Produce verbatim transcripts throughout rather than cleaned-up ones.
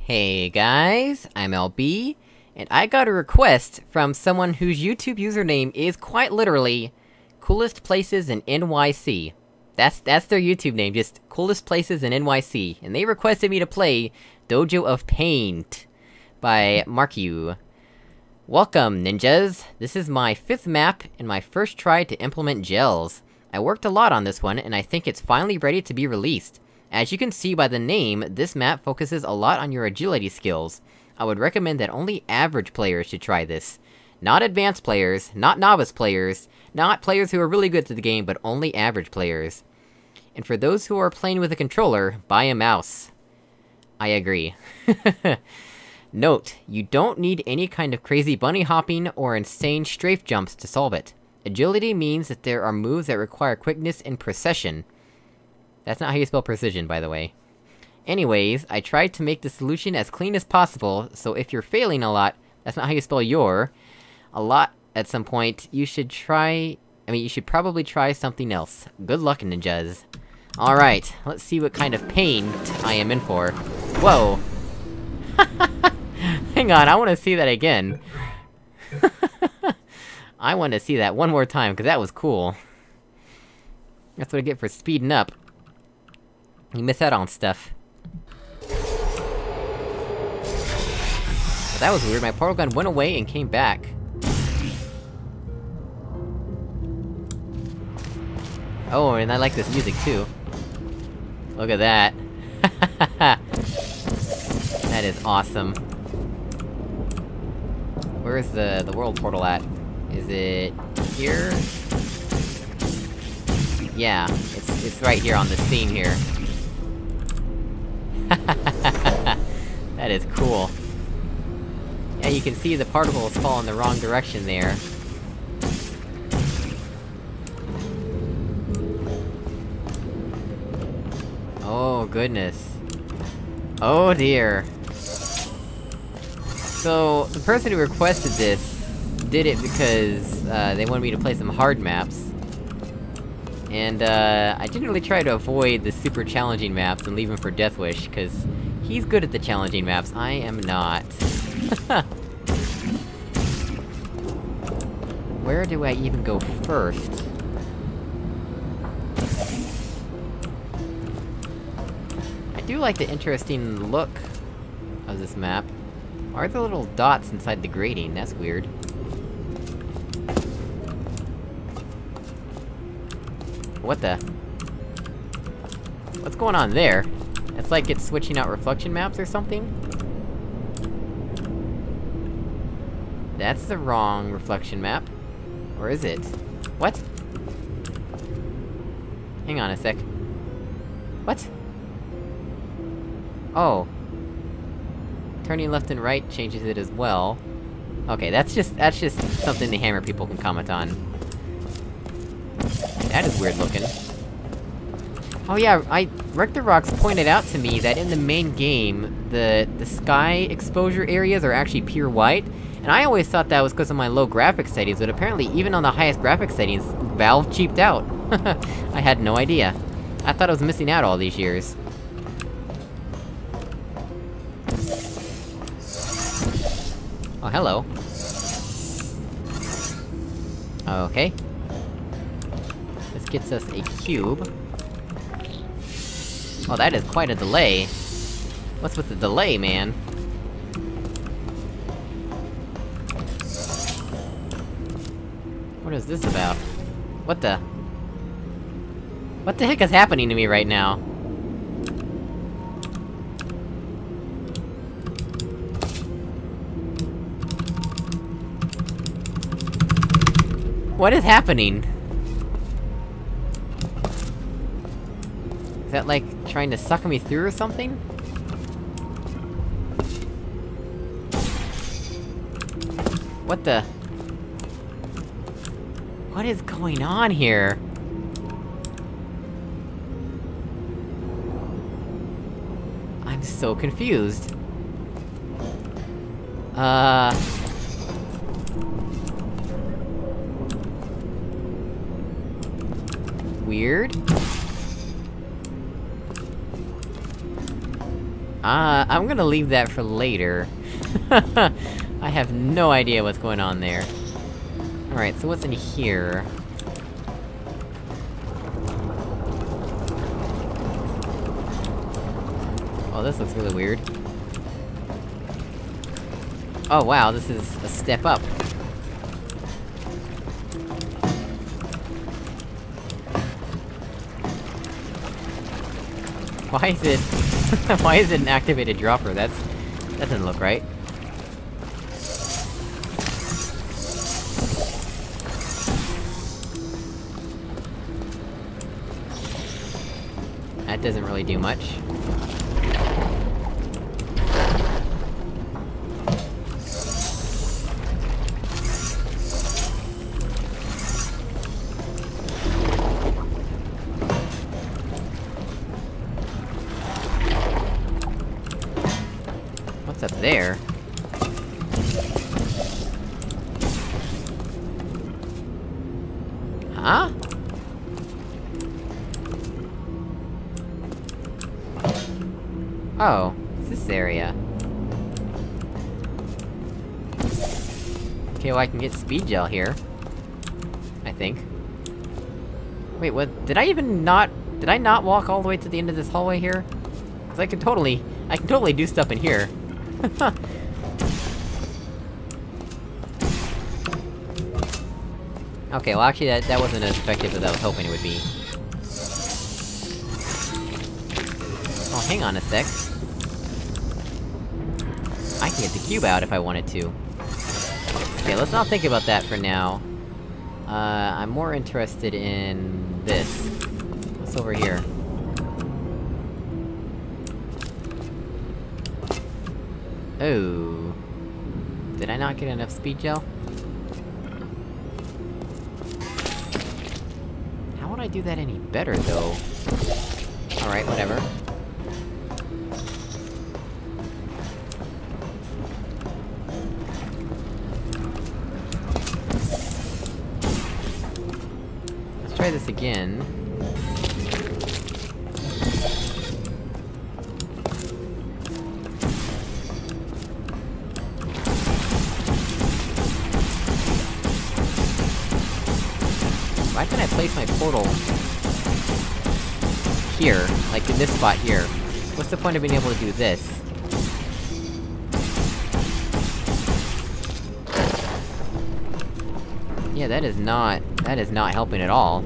Hey guys, I'm L B, and I got a request from someone whose YouTube username is quite literally coolest places in N Y C. That's- that's their YouTube name, just coolest places in N Y C, and they requested me to play Dojo of Paint by marKiu. Welcome, ninjas! This is my fifth map, and my first try to implement gels. I worked a lot on this one, and I think it's finally ready to be released. As you can see by the name, this map focuses a lot on your agility skills. I would recommend that only average players should try this. Not advanced players, not novice players, not players who are really good at the game, but only average players. And for those who are playing with a controller, buy a mouse. I agree. Note, you don't need any kind of crazy bunny hopping or insane strafe jumps to solve it. Agility means that there are moves that require quickness and precision. That's not how you spell precision, by the way. Anyways, I tried to make the solution as clean as possible, so if you're failing a lot, that's not how you spell your, a lot at some point, you should try- I mean, you should probably try something else. Good luck, ninjas. Alright, let's see what kind of paint I am in for. Whoa! Hang on, I wanna see that again. I wanna see that one more time, cause that was cool. That's what I get for speeding up. You miss out on stuff. But that was weird, my portal gun went away and came back. Oh, and I like this music too. Look at that. That is awesome. Where's the- the world portal at? Is it... here? Yeah, it's- it's right here on the scene here. That is cool. Yeah, you can see the particles fall in the wrong direction there. Oh, goodness. Oh dear. So, the person who requested this did it because, uh, they wanted me to play some hard maps. And, uh, I generally try to avoid the super challenging maps and leave him for Deathwish, cause he's good at the challenging maps, I am not. Where do I even go first? I do like the interesting look of this map. Why are there little dots inside the grating? That's weird. What the? What's going on there? It's like it's switching out reflection maps or something? That's the wrong reflection map. Or is it? What? Hang on a sec. What? Oh. Turning left and right changes it as well. Okay, that's just- that's just something the hammer people can comment on. That is weird looking. Oh yeah, I- Rectorox pointed out to me that in the main game, the- the sky exposure areas are actually pure white, and I always thought that was because of my low graphics settings, but apparently even on the highest graphics settings, Valve cheaped out. I had no idea. I thought I was missing out all these years. Oh, hello. Okay. This gets us a cube. Oh, that is quite a delay. What's with the delay, man? What is this about? What the? What the heck is happening to me right now? What is happening? Is that like, trying to suck me through or something? What the? What is going on here? I'm so confused. Uh... Weird? Uh, I'm gonna leave that for later. I have no idea what's going on there. Alright, so what's in here? Oh, this looks really weird. Oh wow, this is a step up. Why is it... why is it an activated dropper? That's... that doesn't look right. That doesn't really do much. What's up there? Huh? Oh, it's this area. Okay, well I can get speed gel here. I think. Wait, what- did I even not- did I not walk all the way to the end of this hallway here? Cause I can totally- I can totally do stuff in here. Okay, well actually that- that wasn't as effective as I was hoping it would be. Oh, hang on a sec. I can get the cube out if I wanted to. Okay, let's not think about that for now. Uh, I'm more interested in... this. What's over here? Oh... Did I not get enough speed gel? How would I do that any better, though? Alright, whatever. Try this again. Why can't I place my portal... here? Like, in this spot here? What's the point of being able to do this? Yeah, that is not... that is not helping at all.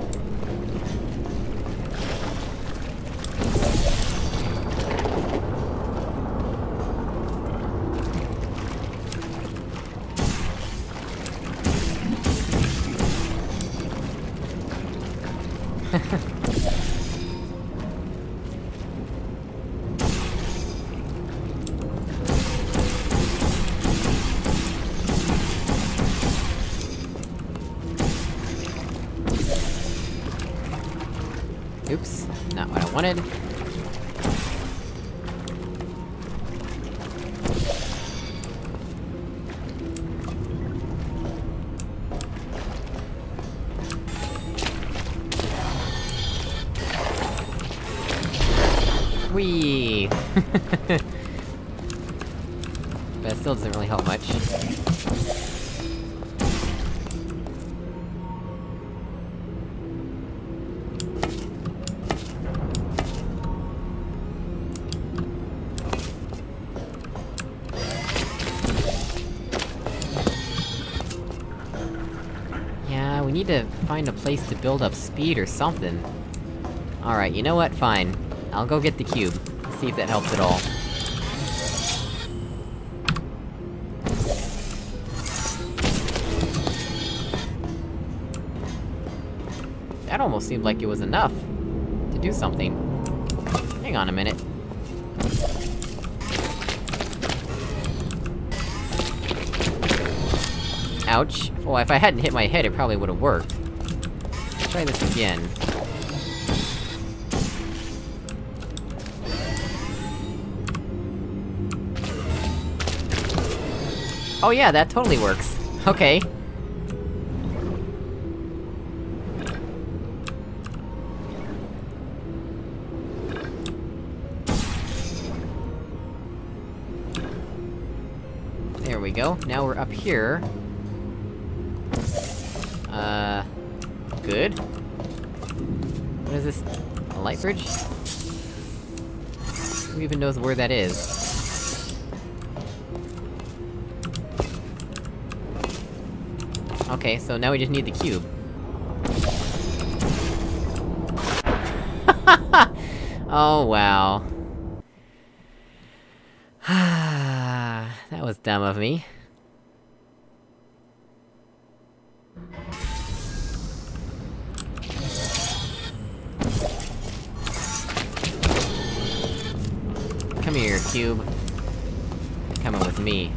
Oops, not what I wanted. Whee! But it still doesn't really help much. Yeah, we need to find a place to build up speed or something. Alright, you know what? Fine. I'll go get the cube. See if that helps at all. That almost seemed like it was enough to do something. Hang on a minute. Ouch. Well, if I hadn't hit my head, it probably would've worked. Let's try this again. Oh yeah, that totally works. Okay. There we go. Now we're up here. Uh... Good? What is this? A light bridge? Who even knows where that is? Okay, so now we just need the cube. Oh, wow. That was dumb of me. Come here, cube. You're coming with me.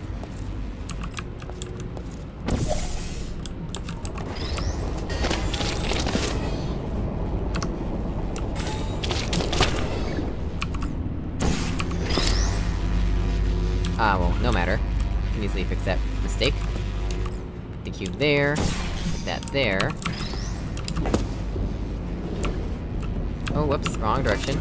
Ah, well, no matter. Can easily fix that mistake. Put the cube there. Put that there. Oh, whoops, wrong direction.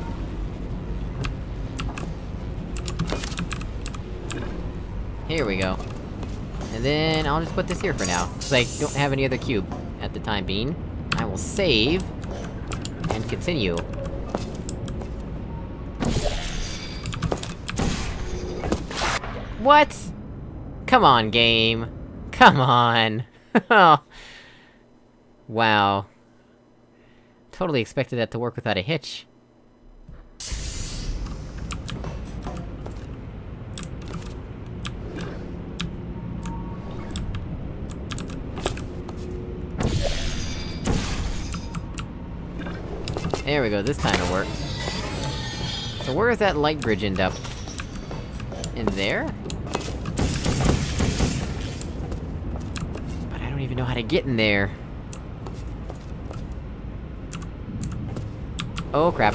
Here we go. And then, I'll just put this here for now, cause I don't have any other cube at the time being. I will save... and continue. What?! Come on, game! Come on! Wow. Totally expected that to work without a hitch. There we go, this time it worked. So where does that light bridge end up? In there? But I don't even know how to get in there. Oh crap.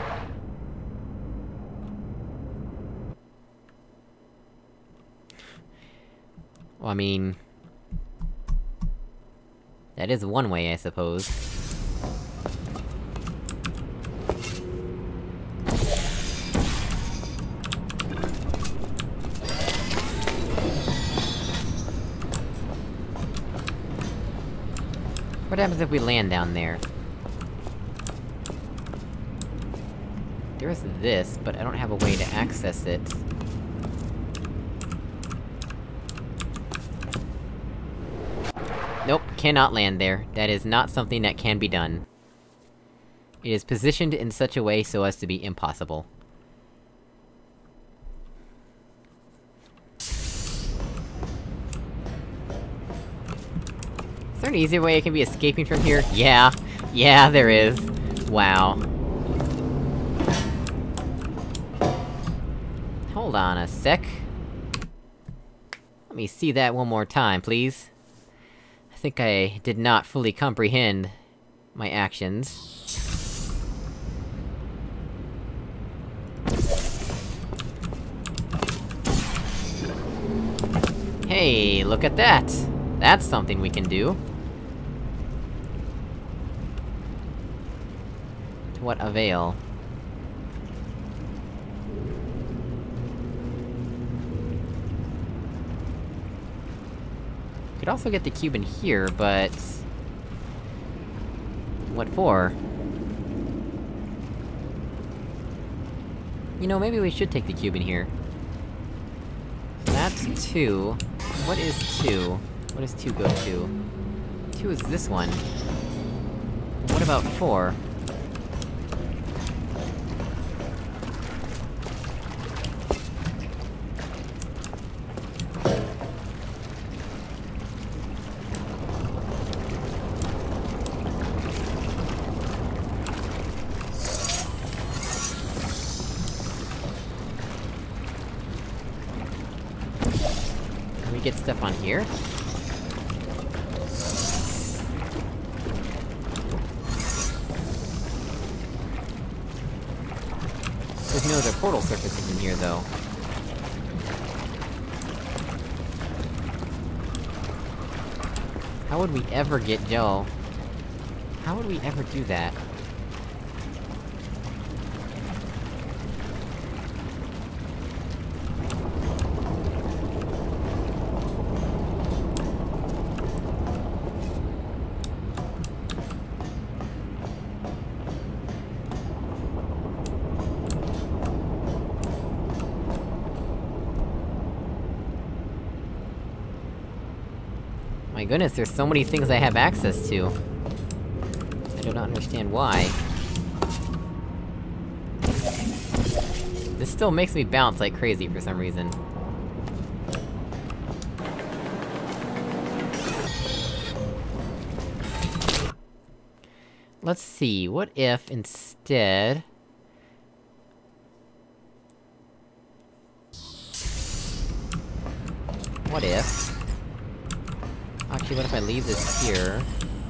Well, I mean... that is one way, I suppose. What happens if we land down there? There's this, but I don't have a way to access it. Nope, cannot land there. That is not something that can be done. It is positioned in such a way so as to be impossible. Is there an easier way I can be escaping from here? Yeah. Yeah, there is. Wow. Hold on a sec. Let me see that one more time, please. I think I did not fully comprehend my actions. Hey, look at that! That's something we can do. To what avail? Could also get the cube in here, but... what for? You know, maybe we should take the cube in here. That's two. What is two? What does two go to? Two is this one. What about four? Can we get stuff on here? There's no other portal surfaces in here, though. How would we ever get Joe? How would we ever do that? My goodness, there's so many things I have access to. I do not understand why. This still makes me bounce like crazy for some reason. Let's see, what if, instead... What if... Actually, what if I leave this here?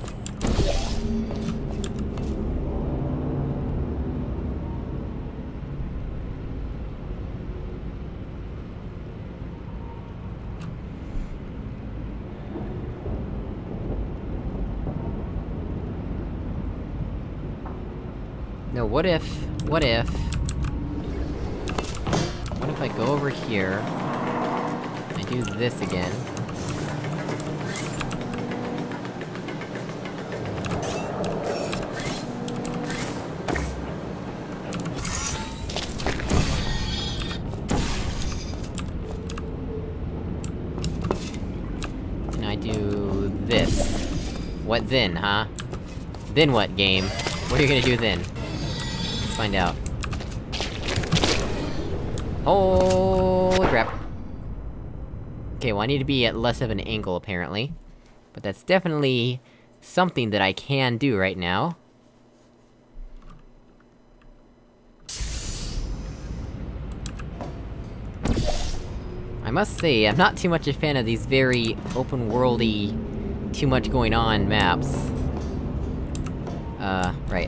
No, what if... What if... What if I go over here... I do this again... And I do... this. What then, huh? Then what, game? What are you gonna do then? Find out. Holy crap. Okay, well I need to be at less of an angle, apparently. But that's definitely... something that I can do right now. I must say, I'm not too much a fan of these very open-worldy, too much going on maps. Uh, right.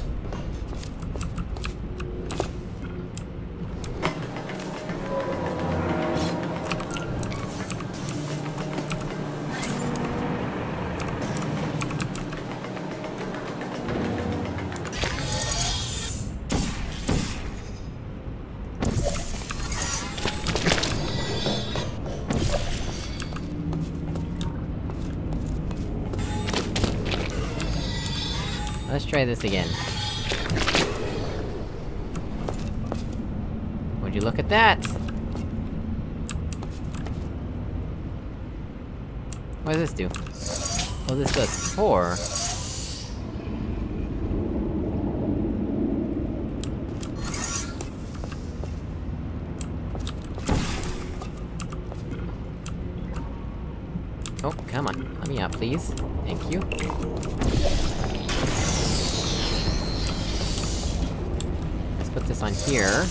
Let's try this again. Would you look at that? What does this do? Oh, this does four. Oh, come on. Let me out, please. Thank you. Put this on here.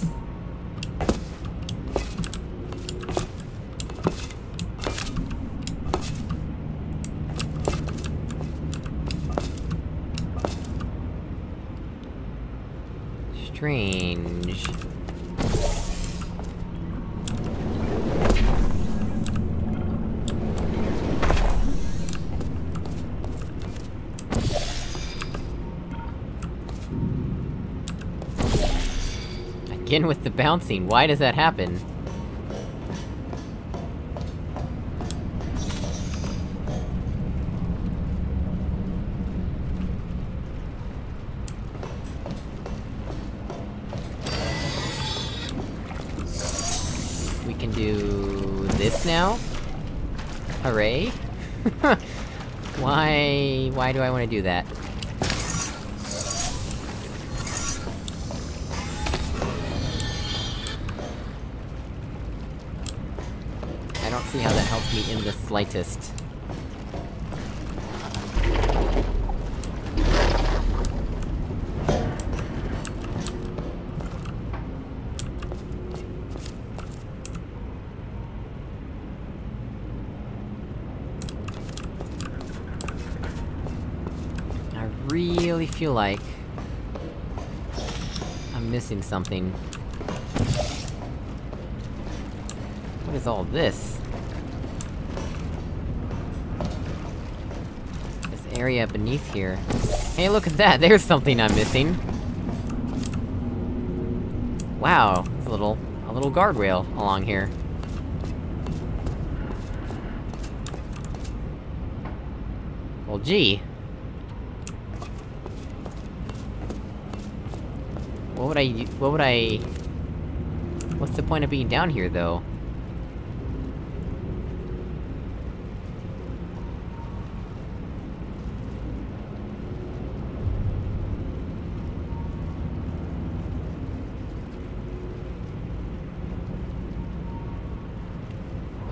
Strange. Again with the bouncing, why does that happen? We can do... this now? Hooray? Why... why do I want to do that? I don't see how that helps me in the slightest. I really feel like... I'm missing something. What is all this? This area beneath here. Hey, look at that! There's something I'm missing! Wow, it's a little... a little guardrail along here. Well, gee. What would I... what would I... What's the point of being down here, though?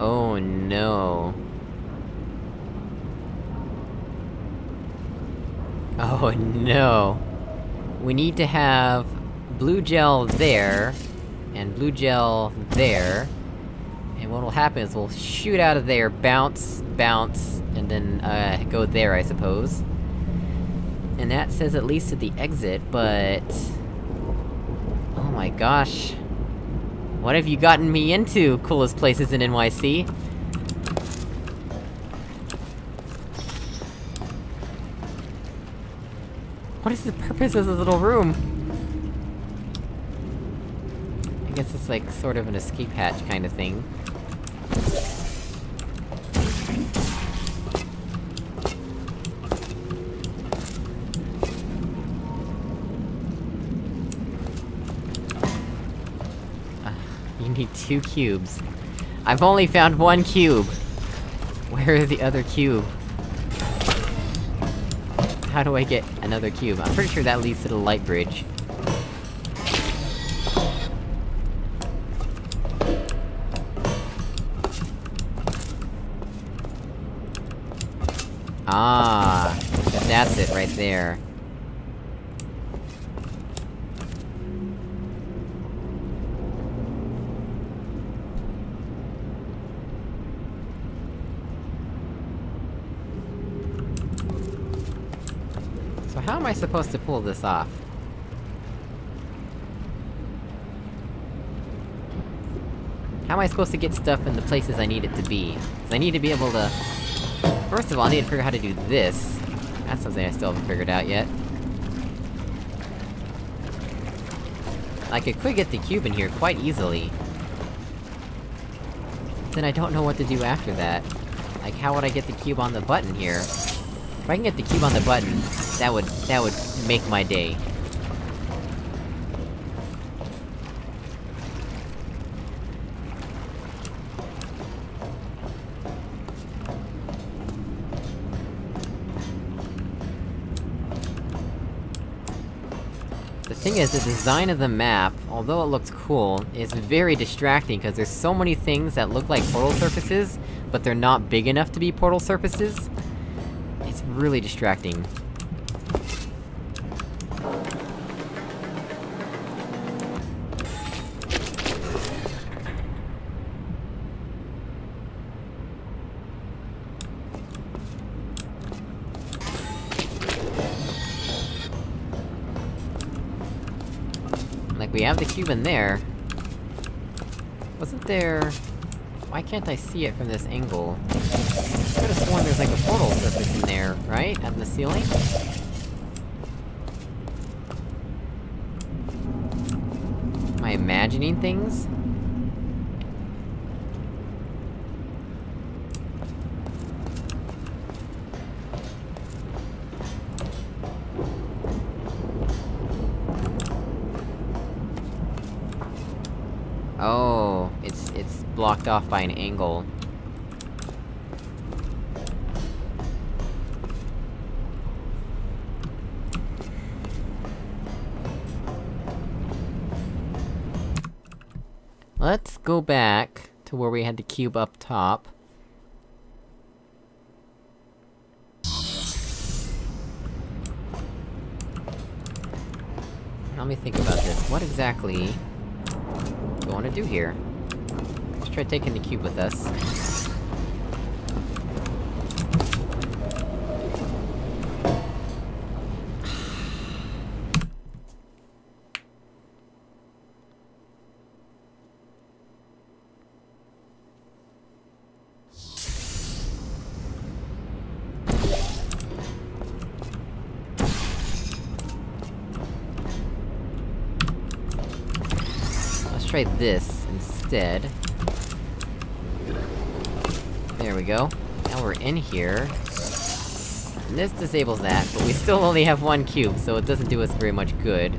Oh no. Oh no. We need to have blue gel there, and blue gel there. And what'll happen is we'll shoot out of there, bounce, bounce, and then, uh, go there, I suppose. And that says at least at the exit, but... oh my gosh. What have you gotten me into, coolest places in N Y C? What is the purpose of this little room? I guess it's like, sort of an escape hatch kind of thing. Uh, you need two cubes. I've only found one cube! Where is the other cube? How do I get another cube? I'm pretty sure that leads to the light bridge. Ah, that's it right there. So how am I supposed to pull this off? How am I supposed to get stuff in the places I need it to be? 'Cause I need to be able to... first of all, I need to figure out how to do this. That's something I still haven't figured out yet. I could quick get the cube in here quite easily. Then I don't know what to do after that. Like, how would I get the cube on the button here? If I can get the cube on the button, that would- that would make my day. The thing is, the design of the map, although it looks cool, is very distracting, cause there's so many things that look like portal surfaces, but they're not big enough to be portal surfaces. It's really distracting. Like, we have the cube in there. Wasn't there... why can't I see it from this angle? I could've sworn there's like a portal surface in there, right? At the ceiling? Am I imagining things? Oh, it's- it's blocked off by an angle. Let's go back to where we had the cube up top. Let me think about this. What exactly do I want to do here? Let's try taking the cube with us. Try this instead. There we go. Now we're in here. And this disables that, but we still only have one cube, so it doesn't do us very much good.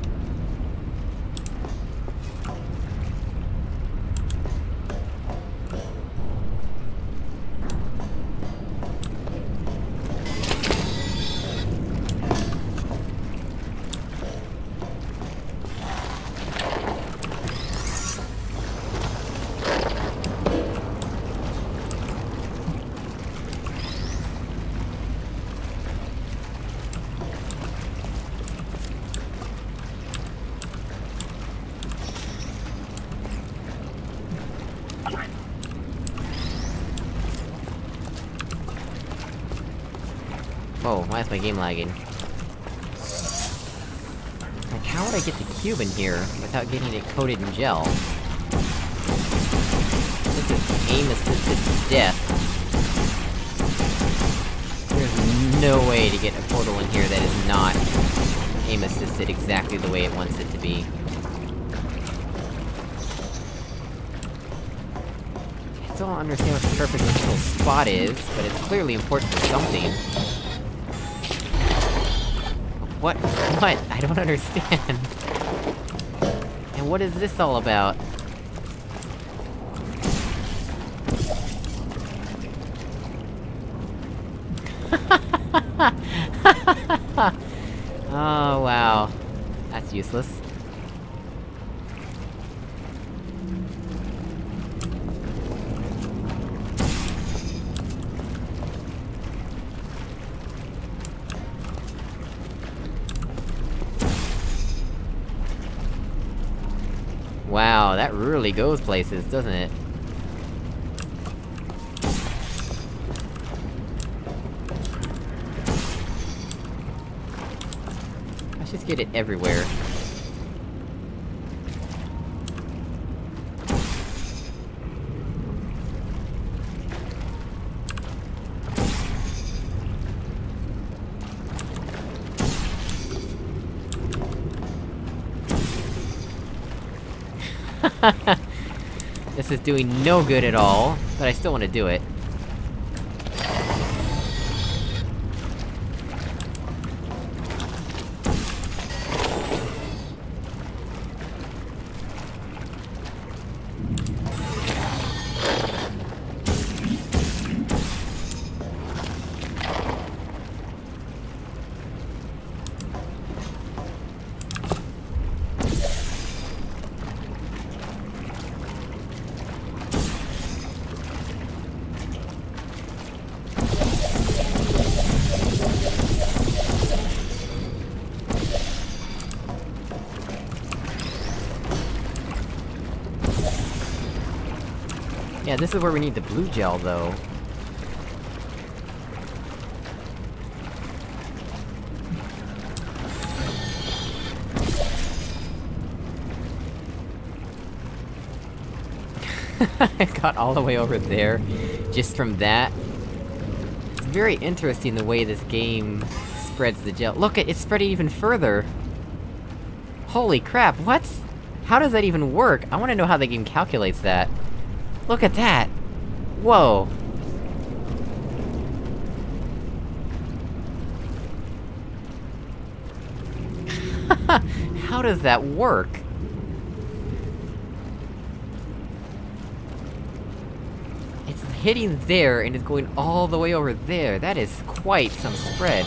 Whoa, why is my game lagging? Like, how would I get the cube in here, without getting it coated in gel? This is aim-assisted death. There's no way to get a portal in here that is not aim-assisted exactly the way it wants it to be. I still don't understand what the purpose of this little spot is, but it's clearly important for something. What? What? I don't understand. And what is this all about? Oh, wow. That's useless. Wow, that really goes places, doesn't it? Let's just get it everywhere. This is doing no good at all, but I still want to do it. Yeah, this is where we need the blue gel, though. I got all the way over there, just from that. It's very interesting the way this game spreads the gel. Look, it's spreading even further! Holy crap, what? How does that even work? I wanna know how the game calculates that. Look at that! Whoa! How does that work? It's hitting there, and it's going all the way over there. That is quite some spread.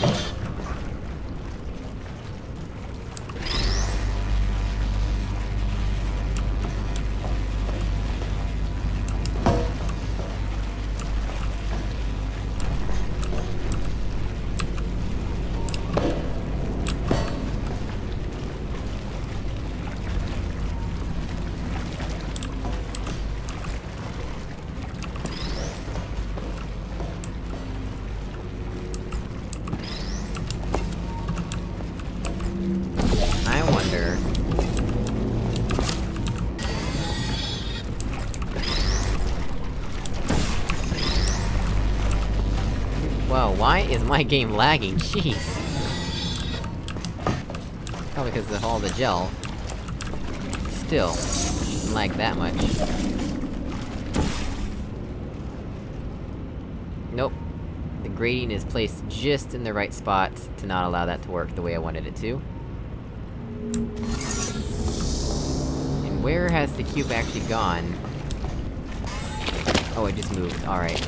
Whoa, why is my game lagging? Jeez! Probably because of all the gel. Still, shouldn't lag that much. Nope. The grading is placed just in the right spot to not allow that to work the way I wanted it to. And where has the cube actually gone? Oh, it just moved, alright.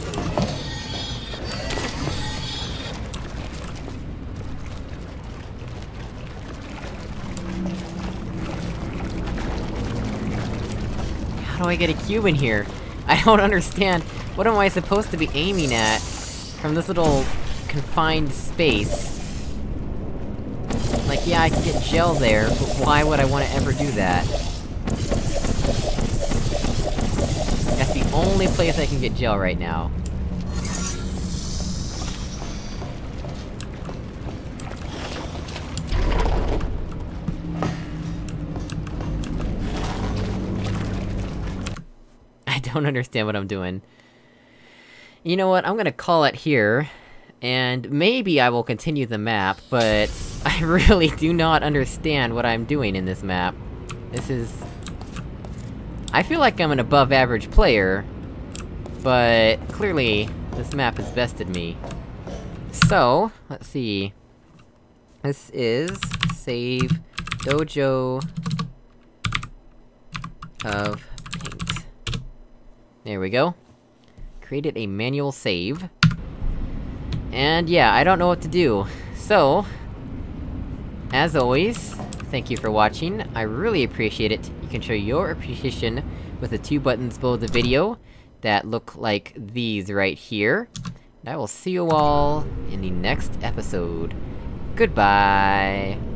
How do I get a cube in here? I don't understand. What am I supposed to be aiming at from this little confined space? Like, yeah, I can get gel there, but why would I want to ever do that? That's the only place I can get gel right now. don't understand what I'm doing. You know what, I'm gonna call it here, and maybe I will continue the map, but I really do not understand what I'm doing in this map. This is... I feel like I'm an above-average player, but clearly, this map has bested me. So, let's see... This is... Save... Dojo... of paint. There we go. Created a manual save. And yeah, I don't know what to do. So... As always, thank you for watching, I really appreciate it. You can show your appreciation with the two buttons below the video, that look like these right here. And I will see you all in the next episode. Goodbye!